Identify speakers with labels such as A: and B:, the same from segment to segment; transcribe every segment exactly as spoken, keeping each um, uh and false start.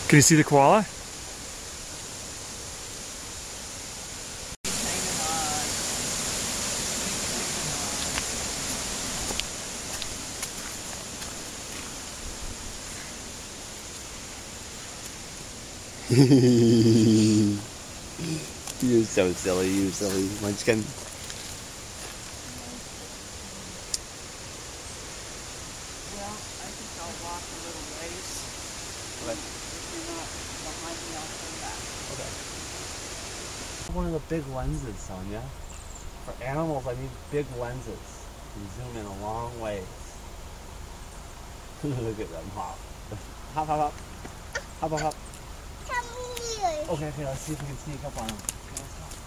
A: Can you see the koala?
B: You're so silly, you silly munchkin.
C: Well, I think I'll walk a little ways.
B: Okay.
C: If you're not behind me, I'll come back.
B: Okay. One of the big lenses, Sonia. For animals, I need big lenses. You can zoom in a long ways. Look at them hop. Hop, hop, hop. Hop, hop, hop.
D: Come here.
B: Okay, okay, let's see if we can sneak up on them. Okay, let's go.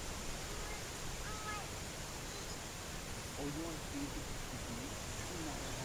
B: Oh, you want to feed the bees?